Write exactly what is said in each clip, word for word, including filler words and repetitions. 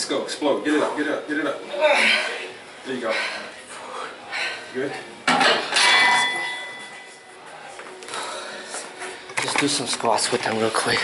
go. Explode. Get it up. Get it up. Get it up. There you go. Good. Just do some squats with them real quick.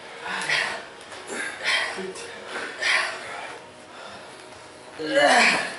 Yeah.